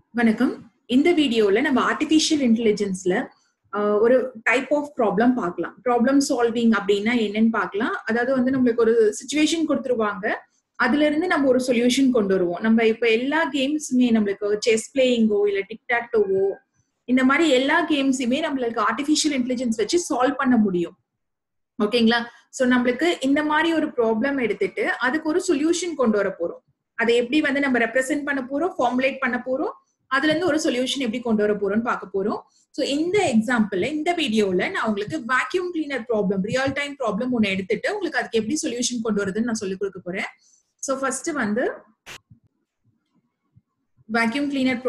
வணக்கம். இந்த வீடியோல நம்ம ஆர்டிஃபிஷியல் இன்டெலிஜென்ஸ்ல ஒரு டைப் ஆஃப் ப்ராப்ளம் பார்க்கலாம். ப்ராப்ளம் சால்விங் அப்படின்னா என்னன்னு பார்க்கலாம். அதாவது வந்து நம்மளுக்கு ஒரு சிச்சுவேஷன் கொடுத்துருவாங்க. அதுல இருந்து நம்ம ஒரு சொல்யூஷன் கொண்டு வருவோம். நம்ம இப்ப எல்லா கேம்ஸுமே நம்மளுக்கு செஸ் பிளேயிங்கோ இல்ல டிக்டாக்டோவோ இந்த மாதிரி எல்லா கேம்ஸுமே நம்மளுக்கு ஆர்டிஃபிஷியல் இன்டெலிஜென்ஸ் வச்சு சால்வ் பண்ண முடியும். ஓகேங்களா? சோ நம்மளுக்கு இந்த மாதிரி ஒரு ப்ராப்ளம் எடுத்துட்டு அதுக்கு ஒரு சொல்யூஷன் கொண்டு வர போறோம். அதை எப்படி வந்து நம்ம ரெப்ரசென்ட் பண்ண போறோம், ஃபார்முலேட் பண்ண போறோம், அதுல இருந்து ஒரு சொல்யூஷன் எப்படி கொண்டு வர போறோம்னு பார்க்க போறோம். சோ இந்த எக்ஸாம்பிள்ல இந்த வீடியோல நான் உங்களுக்கு vacuum cleaner problem, real time problem ஒன்னு எடுத்துட்டு உங்களுக்கு அதுக்கு எப்படி சொல்யூஷன் கொண்டு வரதுன்னு நான் சொல்லிக் கொடுக்க போறேன். சோ ஃபர்ஸ்ட் வந்து வாக்யூம் கிளீனர்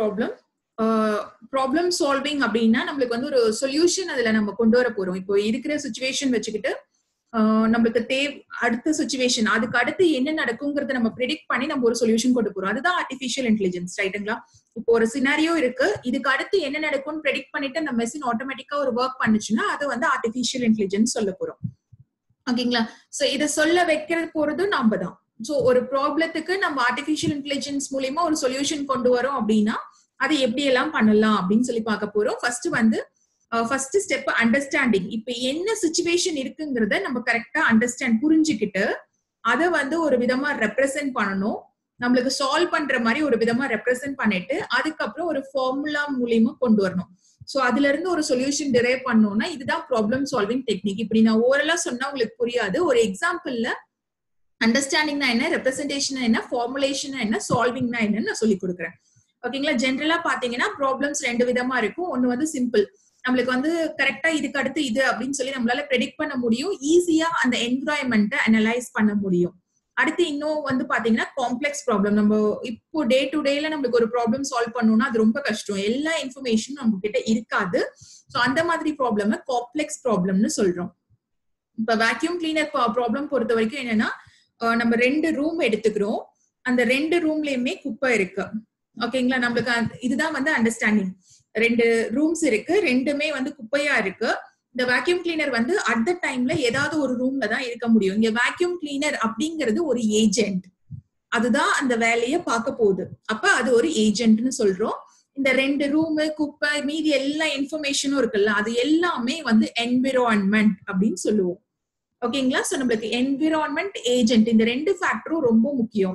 ப்ராப்ளம் சால்விங் அப்படின்னா நம்மளுக்கு வந்து ஒரு சொல்யூஷன் அதுல நம்ம கொண்டு வர போறோம். இப்போ இருக்கிற சிச்சுவேஷன் வச்சுக்கிட்டு நம்மளுக்கு அடுத்த சிச்சுவேஷன் அதுக்கு அடுத்து என்ன நடக்குங்கிறத நம்ம ப்ரெடிக்ட் பண்ணி நம்ம ஒரு சொல்யூஷன் கொண்டு போறோம். அதுதான் ஆர்டிஃபிஷியல் இன்டெலிஜென்ஸ், ரைட்டுங்களா? இப்போ ஒரு சினாரியோ இருக்கு, இதுக்கு அடுத்து என்ன நடக்கும்னு ப்ரெடிக்ட் பண்ணிட்டு அந்த மெஷின் ஆட்டோமேட்டிக்கா ஒரு ஒர்க் பண்ணுச்சுன்னா அது வந்து ஆர்டிஃபிஷியல் இன்டெலிஜென்ஸ் சொல்ல போறோம். ஓகேங்களா? சோ இதை சொல்ல வைக்கிறது போறதும் நாம தான். சோ ஒரு ப்ராப்ளத்துக்கு நம்ம ஆர்டிஃபிஷியல் இன்டெலிஜென்ஸ் மூலியமா ஒரு சொல்யூஷன் கொண்டு வரோம் அப்படின்னா அதை எப்படி எல்லாம் பண்ணலாம் அப்படின்னு சொல்லி பார்க்க போறோம். First step understanding. இப்ப என்ன சிச்சுவேஷன் இருக்குங்கிறத நம்ம கரெக்டா புரிஞ்சுக்கிட்டு அதை வந்து ஒரு விதமா ரெப்ரசென்ட் பண்ணணும். நம்மளுக்கு சால்வ் பண்ற மாதிரி ஒரு விதமா ரெப்ரசென்ட் பண்ணிட்டு அதுக்கப்புறம் ஒரு ஃபார்முலா மூலியமா கொண்டு வரணும். சோ அதுல இருந்து ஒரு சொல்யூஷன் டிரைவ் பண்ணோம்னா இதுதான் ப்ராப்ளம் சால்விங் டெக்னிக். இப்படி நான் ஓரலா சொன்னா உங்களுக்கு புரியாது. ஒரு எக்ஸாம்பிள்ல அண்டர்ஸ்டாண்டிங்னா என்ன, ரெப்ரசன்டேஷன் என்ன, ஃபார்முலேஷன் என்ன, சால்விங்னா என்னன்னு நான் சொல்லி கொடுக்குறேன். ஓகேங்களா? ஜென்ரலா பாத்தீங்கன்னா ப்ராப்ளம்ஸ் ரெண்டு விதமா இருக்கும். ஒன்னு வந்து சிம்பிள், நம்மளுக்கு வந்து கரெக்டா இதுக்கு அடுத்து இது அப்படின்னு சொல்லி நம்மளால ப்ரெடிக்ட் பண்ண முடியும், ஈஸியா அந்த என்விரான்மெண்ட்டை அனலைஸ் பண்ண முடியும். அடுத்து இன்னும் வந்து பாத்தீங்கன்னா காம்ப்ளெக்ஸ் ப்ராப்ளம். நம்ம இப்போ டே டு டேல நம்மளுக்கு ஒரு ப்ராப்ளம் சால்வ் பண்ணணும்னா அது ரொம்ப கஷ்டம், எல்லா இன்ஃபர்மேஷனும் நம்ம கிட்ட இருக்காது. சோ அந்த மாதிரி ப்ராப்ளம் காம்ப்ளெக்ஸ் ப்ராப்ளம்னு சொல்றோம். இப்ப வேக்யூம் கிளீனர் ப்ராப்ளம் பொறுத்த வரைக்கும் என்னன்னா, நம்ம 2 ரூம் எடுத்துக்கிறோம், அந்த 2 ரூம்லயுமே குப்பை இருக்கு. ஓகேங்களா? நம்மளுக்கு இதுதான் வந்து அண்டர்ஸ்டாண்டிங். 2 ரூம்ஸ் இருக்கு, ரெண்டுமே வந்து குப்பையா இருக்கு. இந்த வேக்யூம் கிளீனர் வந்து அட் த டைம்ல ஏதாவது ஒரு ரூம்ல தான் இருக்க முடியும். இங்க வேக்யூம் கிளீனர் அப்படிங்கிறது ஒரு ஏஜென்ட், அதுதான் அந்த வேலையை பார்க்க போகுது. அப்ப அது ஒரு ஏஜென்ட்னு சொல்றோம். இந்த 2 ரூம், குப்பை, மீதி எல்லா இன்ஃபர்மேஷனும் இருக்குல்ல, அது எல்லாமே வந்து என்விரான்மெண்ட் அப்படின்னு சொல்லுவோம். ஓகேங்களா? சோ நம்மளுக்கு என்விரான்மெண்ட், ஏஜென்ட், இந்த 2 ஃபேக்டரும் ரொம்ப முக்கியம்.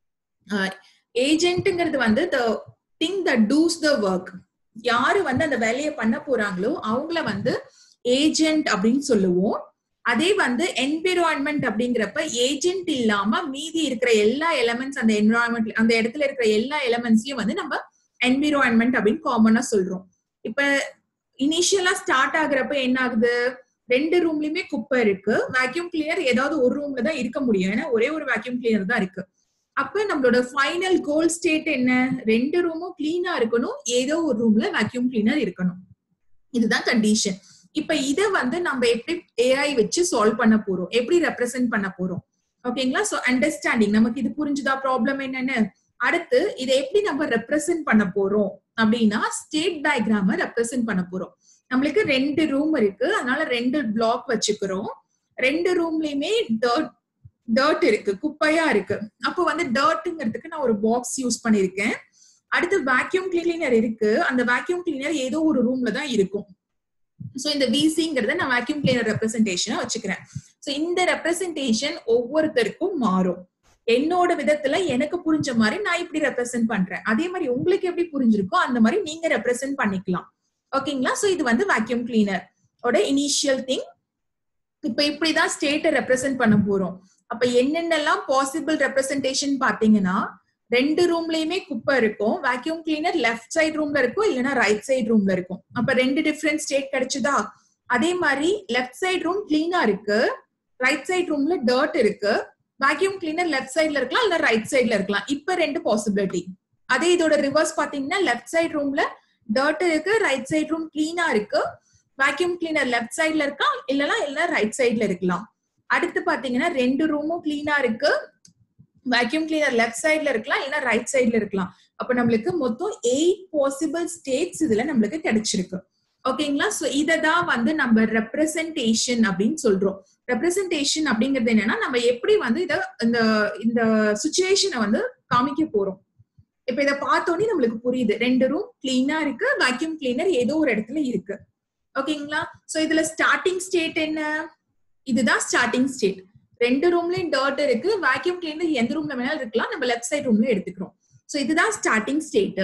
ஏஜென்ட்ங்கிறது வந்து the thing that does the work. யாரு வந்து அந்த வேலையை பண்ண போறாங்களோ அவங்கள வந்து ஏஜென்ட் அப்படின்னு சொல்லுவோம். அதே வந்து என்விரான்மெண்ட் அப்படிங்கிறப்ப ஏஜென்ட் இல்லாம மீதி இருக்கிற எல்லா எலிமெண்ட்ஸ், அந்த என்விரான்மெண்ட், அந்த இடத்துல இருக்கிற எல்லா எலிமெண்ட்ஸையும் வந்து நம்ம என்விரான்மெண்ட் அப்படின்னு காமனா சொல்றோம். இப்ப இனிஷியலா ஸ்டார்ட் ஆகுறப்ப என்ன ஆகுது, 2 ரூம்லயுமே குப்பை இருக்கு. வேக்யூம் கிளீனர் ஏதாவது ஒரு ரூம்ல தான் இருக்க முடியும், ஏன்னா ஒரே ஒரு வேக்யூம் கிளீனர் தான் இருக்கு. அப்ப நம்மளோட ஃபைனல் கோல் ஸ்டேட் என்ன, 2 ரூமும் கிளீனா இருக்கணும், ஏதோ ஒரு ரூம்ல வேக்யூம் கிளீனர் இருக்கணும். இதுதான் கண்டிஷன். இப்ப இத வந்து நம்ம எப்படி ஏஐ வச்சு சால்வ் பண்ண போறோம், எப்படி ரெப்ரசென்ட் பண்ண போறோம். ஓகேங்களா? சோ அண்டர்ஸ்டாண்டிங், நமக்கு இது புரிஞ்சுதா ப்ராப்ளம் என்னன்னு. அடுத்து இதை எப்படி நம்ம ரெப்ரசென்ட் பண்ண போறோம் அப்படின்னா ஸ்டேட் டயக்ராம ரெப்ரசென்ட் பண்ண போறோம். நம்மளுக்கு 2 ரூம் இருக்கு, அதனால 2 பிளாக் வச்சுக்கிறோம். 2 ரூம்லயுமே டர்ட் இருக்கு, குப்பையா இருக்கு. அப்போ வந்து டர்ட்ங்கிறதுக்கு நான் ஒரு பாக்ஸ் யூஸ் பண்ணிருக்கேன். அடுத்து வேக்யூம் கிளீனர் இருக்கு, அந்த வேக்யூம் கிளீனர் ஏதோ ஒரு ரூம்ல தான் இருக்கும். சோ இந்த விசிங்கிறத நான் வேக்யூம் கிளீனர் ரெப்ரசன்டேஷனா வச்சுக்கிறேன். சோ இந்த ரெப்ரசன்டேஷன் ஒவ்வொருத்தருக்கும் மாறும். என்னோட விதத்துல எனக்கு புரிஞ்ச மாதிரி நான் இப்படி ரெப்ரசென்ட் பண்றேன், அதே மாதிரி உங்களுக்கு எப்படி புரிஞ்சிருக்கோ அந்த மாதிரி நீங்க ரெப்ரசென்ட் பண்ணிக்கலாம். ஓகேங்களா? சோ இது வந்து வேக்யூம் கிளீனர் ஓட இனிஷியல் திங். இப்ப இப்படிதான் ஸ்டேட்டை ரெப்ரசென்ட் பண்ண போறோம். அப்ப என்னென்னலாம் பாசிபிள் ரெப்ரசன்டேஷன் பாத்தீங்கன்னா, 2 ரூம்லயுமே குப்பை இருக்கும், வேக்யூம் கிளீனர் லெஃப்ட் சைடு ரூம்ல இருக்கும், இல்லைன்னா ரைட் சைடு ரூம்ல இருக்கும். அப்ப 2 டிஃபரெண்ட் ஸ்டேட் கிடைச்சுதா? அதே மாதிரி லெஃப்ட் சைடு ரூம் கிளீனா இருக்கு, ரைட் சைடு ரூம்ல டர்ட் இருக்கு. வேக்யூம் கிளீனர் லெஃப்ட் சைட்ல இருக்கலாம், இல்ல ரைட் சைட்ல இருக்கலாம். இப்ப 2 பாசிபிலிட்டி. அதே இதோட ரிவர்ஸ் பாத்தீங்கன்னா, லெஃப்ட் சைடு ரூம்ல டர்ட் இருக்கு, ரைட் சைடு ரூம் கிளீனா இருக்கு. வேக்யூம் கிளீனர் லெஃப்ட் சைட்ல இருக்கலாம், இல்ல ரைட் சைட்ல இருக்கலாம். அடுத்து பாத்தீங்கன்னா 2 ரூமும் கிளீனா இருக்கு, வேக்யூம் கிளீனர் லெஃப்ட் சைட்ல இருக்கலாம், இல்ல ரைட் சைட்ல இருக்கலாம். அப்ப நம்மளுக்கு மொத்தம் 8 பாசிபிள் ஸ்டேட்ஸ் இதுல நம்மளுக்கு கிடைச்சிருக்கு. ஓகேங்களா? சோ இததான் வந்து நம்ம ரெப்ரசன்டேஷன் அப்படின்னு சொல்றோம். ரெப்ரசன்டேஷன் அப்படிங்கிறது என்னன்னா, நம்ம எப்படி வந்து இந்த சிச்சுவேஷனை வந்து காமிக்க போறோம். இப்ப இத பார்த்தோன்னே நம்மளுக்கு புரியுது, 2 ரூம் கிளீனா இருக்கு, வேக்யூம் கிளீனர் ஏதோ ஒரு இடத்துல இருக்கு. ஓகேங்களா? சோ இதுல ஸ்டார்டிங் ஸ்டேட் என்ன? இதுதான் ஸ்டார்டிங் ஸ்டேட். 2 ரூம்லயும் டர்ட் இருக்கு, வேக்யூம் கிளீனர் எந்த ரூம்ல வேணாலும் இருக்கலாம், நம்ம லெஃப்ட் சைடு ரூம்ல எடுத்துக்கிறோம். சோ இதுதான் ஸ்டார்டிங் ஸ்டேட்.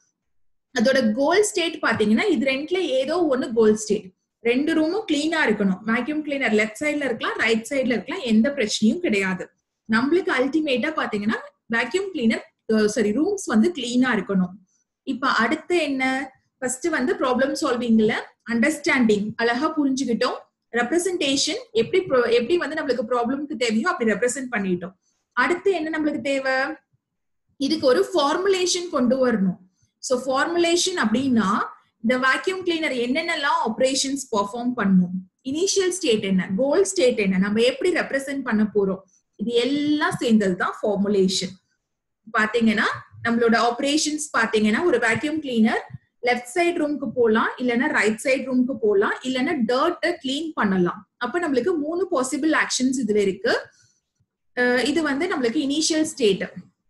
அதோட கோல் ஸ்டேட் பாத்தீங்கன்னா இது ரெண்டுல ஏதோ ஒன்னு கோல் ஸ்டேட். 2 ரூமும் கிளீனா இருக்கணும். வேக்யூம் கிளீனர் லெஃப்ட் சைடுல இருக்கலாம், ரைட் சைடுல இருக்கலாம், எந்த பிரச்சனையும் கிடையாது. நம்மளுக்கு அல்டிமேட்டா பாத்தீங்கன்னா வேக்யூம் கிளீனர் ரூம்ஸ் வந்து கிளீனா இருக்கணும். இப்ப அடுத்து என்ன? ஃபர்ஸ்ட் வந்து ப்ராப்ளம் சால்விங்ல அண்டர்ஸ்டாண்டிங் அழகா புரிஞ்சுக்கிட்டோம். ரெப்ரசன்டேஷன் எப்படி வந்து நம்மளுக்கு ப்ராப்ளம்க்கு தேவையோ அப்படி ரெப்ரசென்ட் பண்ணிட்டோம். அடுத்து என்ன நம்மளுக்கு தேவை? இதுக்கு ஒரு ஃபார்முலேஷன் கொண்டு வரணும். சோ ஃபார்முலேஷன் அப்படின்னா இந்த வேக்யூம் கிளீனர் என்னென்னலாம் ஆபரேஷன்ஸ் பெர்ஃபார்ம் பண்ணும், இனிஷியல் ஸ்டேட் என்ன, கோல் ஸ்டேட் என்ன, நம்ம எப்படி ரெப்ரசென்ட் பண்ண போறோம், இது எல்லாம் சேர்ந்தது தான் ஃபார்முலேஷன். பாத்தீங்கன்னா நம்மளோட ஆபரேஷன்ஸ் பாத்தீங்கன்னா ஒரு வேக்யூம் கிளீனர் லெஃப்ட் சைடு ரூமுக்கு போலாம், இல்லைன்னா ரைட் சைடு ரூமுக்கு போலாம், இல்லைன்னா டர்ட்டை கிளீன் பண்ணலாம். அப்ப நம்மளுக்கு 3 பாசிபிள் ஆக்ஷன்ஸ் இதுல இருக்கு. இது வந்து நம்மளுக்கு இனிஷியல் ஸ்டேட்.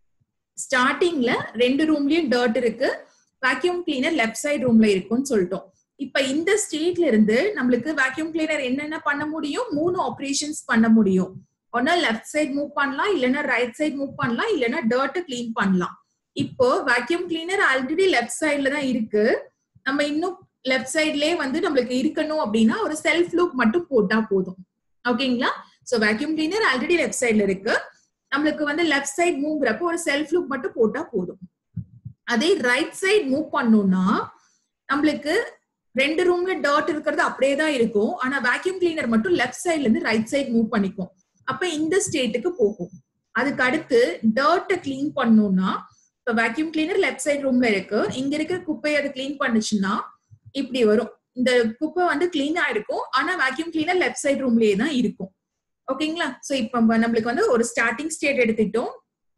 ஸ்டார்டிங்ல 2 ரூம்லயும் டர்ட் இருக்கு, வேக்யூம் கிளீனர் லெஃப்ட் சைடு ரூம்ல இருக்குன்னு சொல்லிட்டோம். இப்ப இந்த ஸ்டேட்ல இருந்து நம்மளுக்கு வேக்யூம் கிளீனர் என்னென்ன பண்ண முடியும்? 3 ஆபரேஷன்ஸ் பண்ண முடியும். ஒன்னா லெஃப்ட் சைடு மூவ் பண்ணலாம், இல்லைன்னா ரைட் சைடு மூவ் பண்ணலாம், இல்லைன்னா டர்ட்டை கிளீன் பண்ணலாம். இப்போ வேக்யூம் கிளீனர் ஆல்ரெடி லெஃப்ட் சைடுல தான் இருக்கு, நம்ம இன்னும் லெஃப்ட் சைட்லயே வந்து நம்மளுக்கு இருக்கணும் அப்படின்னா ஒரு செல்ஃப் லூப் மட்டும் போட்டா போதும். ஓகேங்களா? So vacuum cleaner already left சைடுல இருக்கு, நம்மளுக்கு வந்து லெஃப்ட் சைடு மூவ்ங்கிறப்ப ஒரு செல்ஃப் லூப் மட்டும் போட்டா போதும். அதே ரைட் சைடு மூவ் பண்ணோம்னா நம்மளுக்கு 2 ரூம்ல டர்ட் இருக்கிறது அப்படியே தான் இருக்கும், ஆனா வேக்யூம் கிளீனர் மட்டும் லெஃப்ட் சைட்ல இருந்து ரைட் சைடு மூவ் பண்ணிக்கும். அப்ப இந்த ஸ்டேட்டுக்கு போகும். அதுக்கு அடுத்து டர்ட்டை கிளீன் பண்ணோம்னா இப்ப வேக்யூம் கிளீனர் லெஃப்ட் சைடு ரூம்ல இருக்கு, இங்க இருக்கிற குப்பையை அது கிளீன் பண்ணுச்சுன்னா இப்படி வரும். இந்த குப்பை வந்து கிளீனா இருக்கும், ஆனா வேக்யூம் கிளீனர் லெஃப்ட் சைடு ரூம்லயே தான் இருக்கும். ஓகேங்களா? சோ இப்ப நம்மளுக்கு வந்து ஒரு ஸ்டார்டிங் ஸ்டேட் எடுத்துட்டோம்.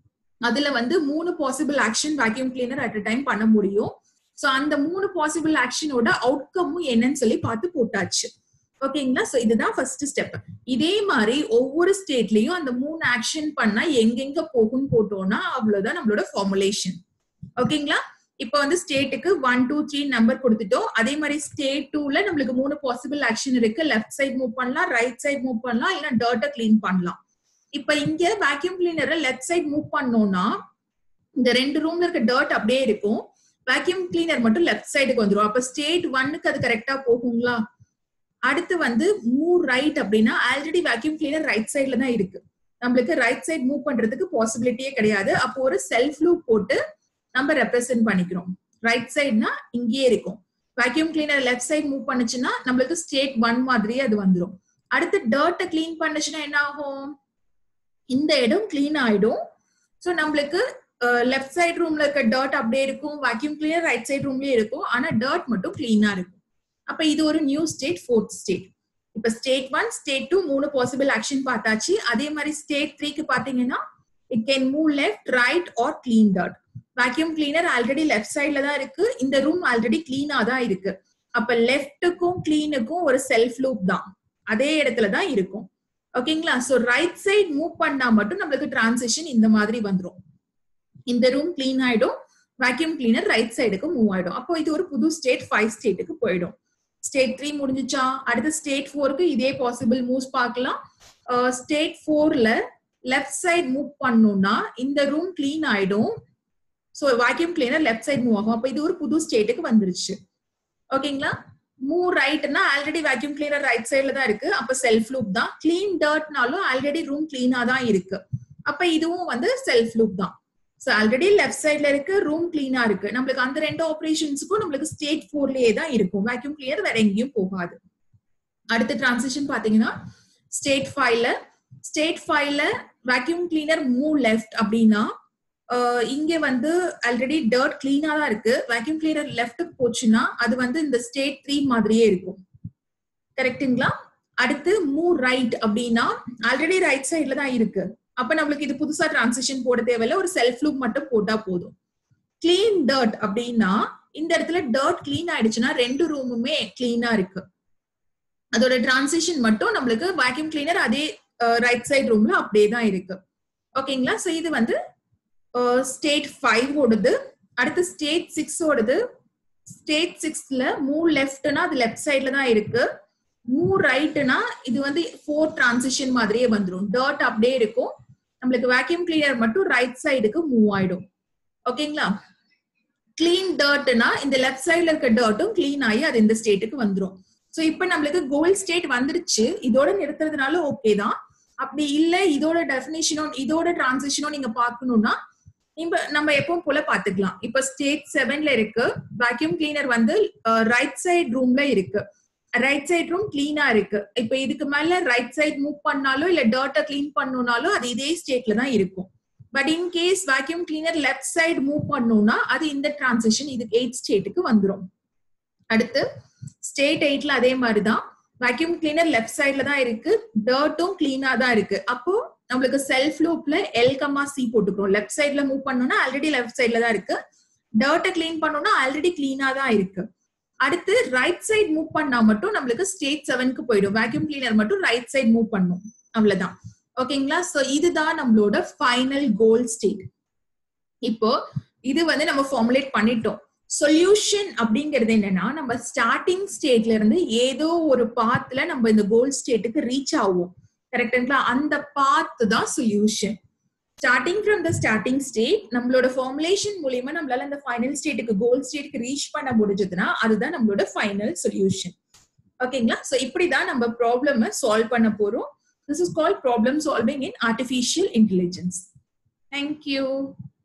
அதுல வந்து 3 possible action vacuum cleaner at a time பண்ண முடியும். சோ அந்த 3 பாசிபிள் ஆக்ஷனோட அவுட்கமும் என்னன்னு சொல்லி பார்த்து போட்டாச்சு. ஓகேங்களா? சோ இதுதான் ஃபர்ஸ்ட் ஸ்டெப். இதே மாதிரி ஒவ்வொரு ஸ்டேட்லயும் அந்த 3 ஆக்ஷன் பண்ணா எங்கெங்க போகும்னு போட்டோம்னா அவ்வளவுதான் நம்மளோட ஃபார்முலேஷன். ஓகேங்களா? இப்ப வந்து ஸ்டேட்டுக்கு 1 2 3 நம்பர் கொடுத்துட்டோம். அதே மாதிரி ஸ்டேட் 2ல நம்மளுக்கு 3 பாசிபிள் ஆக்ஷன் இருக்கு. லெஃப்ட் சைடு மூவ் பண்ணலாம், ரைட் சைடு மூவ் பண்ணலாம், இல்ல டர்ட்டை கிளீன் பண்ணலாம். இப்ப இங்க வேக்யூம் கிளீனரை லெஃப்ட் சைடு மூவ் பண்ணோம்னா இந்த 2 ரூம்ல இருக்க டர்ட் அப்படியே இருக்கும், வேக்யூம் கிளீனர் மட்டும் லெஃப்ட் சைடுக்கு வந்துரும். அப்ப ஸ்டேட் 1க்கு அது கரெக்டா போகுங்களா? அடுத்து வந்து மூவ் ரைட் அப்படின்னா ஆல்ரெடி வேக்யூம் கிளீனர் ரைட் சைடுல தான் இருக்கு, நம்மளுக்கு ரைட் சைடு மூவ் பண்றதுக்கு பாசிபிலிட்டியே கிடையாது. அப்போ ஒரு செல்ஃப் லூப் போட்டு நம்ம ரெப்ரசென்ட் பண்ணிக்கிறோம். ரைட் சைடுனா இங்கேயே இருக்கும், vacuum cleaner left side move பண்ணுச்சுன்னா நம்மளுக்கு ஸ்டேட் 1 மாதிரியே அது வந்துடும். அடுத்து டர்ட்டை கிளீன் பண்ணுச்சுன்னா என்ன ஆகும்? இந்த இடம் கிளீன் ஆயிடும். சோ நம்மளுக்கு லெஃப்ட் சைடு ரூம்ல இருக்க டர்ட் அப்படியே இருக்கும், வேக்யூம் கிளீனர் ரைட் சைடு ரூம்லயே இருக்கும், ஆனா டர்ட் மட்டும் கிளீனா இருக்கும். அப்ப இது ஒரு நியூ ஸ்டேட், 4th ஸ்டேட். இப்ப ஸ்டேட் 1 ஸ்டேட் 2 3 பாசிபிள் ஆக்ஷன் பார்த்தாச்சு. அதே மாதிரி ஸ்டேட் 3க்கு பாத்தீங்கன்னா it can move left, right or clean dirt. Vacuum cleaner already left சைட்ல தான் இருக்கு, இந்த ரூம் ஆல்ரெடி கிளீனா தான் இருக்கு. அப்ப லெஃப்ட்டுக்கும் கிளீனுக்கும் ஒரு செல்ஃப் லூப் தான், அதே இடத்துல தான் இருக்கும். ஓகேங்களா? சோ ரைட் சைடு மூவ் பண்ணா மட்டும் நம்மளுக்கு டிரான்சிஷன் இந்த மாதிரி வந்துரும். இந்த ரூம் கிளீன் ஆயிடும், வேக்யூம் கிளீனர் ரைட் சைடுக்கு மூவ் ஆயிடும். அப்போ இது ஒரு புது ஸ்டேட் 5 ஸ்டேட்டுக்கு போயிடும். ஸ்டேட் 3 முடிஞ்சுச்சா? அடுத்து ஸ்டேட் 4க்கு இதே பாசிபிள் மூவ்ஸ் பார்க்கலாம். ஸ்டேட் 4ல லெஃப்ட் சைடு மூவ் பண்ணோம்னா இந்த ரூம் கிளீன் ஆயிடும், so vacuum cleaner left side move ஆகும். அப்ப இது ஒரு புது ஸ்டேட்டுக்கு வந்துருச்சு. ஓகேங்களா? மூவ் ரைட்னா ஆல்ரெடி வேக்யூம் கிளீனர் ரைட் சைடுல தான் இருக்கு, அப்ப செல்ஃப் லூப் தான். கிளீன் டர்ட்னாலும் ஆல்ரெடி ரூம் கிளீனா தான் இருக்கு, அப்ப இதுவும் வந்து செல்ஃப் லூப் தான். சோ ஆல்ரெடி லெஃப்ட் சைடுல இருக்கு, ரூம் கிளீனா இருக்கு, நம்மளுக்கு அந்த 2 ஆபரேஷன்ஸ்க்கும் நம்மளுக்கு ஸ்டேட் 4லயே தான் இருக்கும், வேக்யூம் கிளீனர் வேற எங்கேயும் போகாது. அடுத்த டிரான்சிஷன் பாத்தீங்கன்னா ஸ்டேட் 5ல வேக்யூம் கிளீனர் மூவ் லெஃப்ட் அப்படின்னா இங்க வந்து ஆல்ரெடி டர்ட் கிளீனா தான் இருக்கு, வேக்யூம் கிளீனர் லெஃப்ட்டுக்கு போச்சுன்னா அது வந்து இந்த ஸ்டேட் 3 மாதிரியே இருக்கும். கரெக்ட்டுங்களா? அடுத்து மூவ் ரைட் அப்படின்னா ஆல்ரெடி ரைட் சைட்ல தான் இருக்கு, அப்ப நம்மளுக்கு இது புதுசா டிரான்சிஷன் போட தேவையில்ல, ஒரு செல்ஃப் லூப் மட்டும் போட்டா போதும். கிளீன் டர்ட் அப்படின்னா இந்த இடத்துல டர்ட் கிளீன் ஆயிடுச்சுன்னா 2 ரூமுமே கிளீனா இருக்கு, அதோட டிரான்சிஷன் மட்டும் நம்மளுக்கு வேக்யூம் கிளீனர் அதே ரைட் சைடு ரூம்ல அப்படியே தான் இருக்கு. ஓகேங்களா? சோ இது வந்து ஸ்டேட் 5 ஓடுது. அடுத்து ஸ்டேட் 6 ஓடது. ஸ்டேட் 6ல மூவ் லெஃப்ட்னா அது லெஃப்ட் சைட்ல தான் இருக்கு. மூவ் ரைட்னா இது வந்து 4 டிரான்சிஷன் மாதிரியே வந்துடும். டர்ட் அப்படியே இருக்கும். நம்மளுக்கு வேக்யூம் கிளீனர் மட்டும் ரைட் சைடுக்கு மூவ் ஆயிடும். ஓகேங்களா? கிளீன் டர்ட்னா இந்த லெஃப்ட் சைட்ல இருக்க டர்ட்டும் கிளீன் ஆகி அது இந்த ஸ்டேட்டுக்கு வந்துடும். சோ இப்போ நம்மளுக்கு கோல் ஸ்டேட் வந்துருச்சு. இதோட நிறுத்துறதுனால ஓகே தான். அப்படி இல்ல இதோட டெஃபினிஷனும் இதோட டிரான்சிஷனும் நீங்க பார்க்கணும்னா நம்ம எப்பவும் போல பாத்துக்கலாம். இப்ப ஸ்டேட் 7ல இருக்கு. வேக்யூம் கிளீனர் வந்து ரைட் சைடு ரூம்ல இருக்கு. ரைட் சைடு ரூம் கிளீனா இருக்கு. இப்ப இதுக்கு மேல ரைட் சைடு மூவ் பண்ணாலும் இல்ல டர்ட்டை கிளீன் பண்ணணும்னாலும் அது இதே ஸ்டேட்ல தான் இருக்கும். But in case vacuum cleaner left side move பண்ணணும்னா அது இந்த டிரான்சிஷன் இது 8 ஸ்டேட்டுக்கு வந்துடும். அடுத்து ஸ்டேட் 8ல அதே மாதிரிதான். வேக்யூம் கிளீனர் லெஃப்ட் சைட்ல தான் இருக்கு. டர்ட்டும் கிளீனா தான் இருக்கு. அப்போ நம்மளுக்கு செல்ஃப் லூப்ல L, C போட்டுக்கிறோம். லெஃப்ட் சைட்ல மூவ் பண்ணணும்னா ஆல்ரெடி லெஃப்ட் சைட்ல தான் இருக்கு. டர்ட்டை கிளீன் பண்ணணும்னா ஆல்ரெடி கிளீனா தான் இருக்கு. அடுத்து ரைட் சைடு மூவ் பண்ணா மட்டும் நம்மளுக்கு ஸ்டேட் 7க்கு போயிடும். வேக்யூம் கிளீனர் மட்டும் ரைட் சைடு மூவ் பண்ணும். அவ்வளவுதான். ஓகேங்களா? சோ இதுதான் நம்மளோட ஃபைனல் கோல் ஸ்டேட். இப்போ இது வந்து நம்ம ஃபார்முலேட் பண்ணிட்டோம். சொல்யூஷன் அப்படிங்கிறது என்னன்னா நம்ம ஸ்டார்டிங் ஸ்டேட்ல இருந்து ஏதோ ஒரு பாத்ல நம்ம இந்த கோல் ஸ்டேட்டுக்கு ரீச் ஆகும். கரெக்டுங்களா? அந்த பாத் தான் solution. Starting from the starting state நம்மளோட ஃபார்முலேஷன் மூலியமா நம்மளால அந்த ஃபைனல் ஸ்டேட்டுக்கு கோல் ஸ்டேட்டுக்கு ரீச் பண்ண முடிஞ்சதுன்னா அதுதான் நம்மளோட ஃபைனல் சொல்யூஷன். ஓகேங்களா? சோ இப்படிதான் நம்ம ப்ராப்ளம் சால்வ் பண்ண போறோம். This is called problem solving in artificial intelligence. Thank you.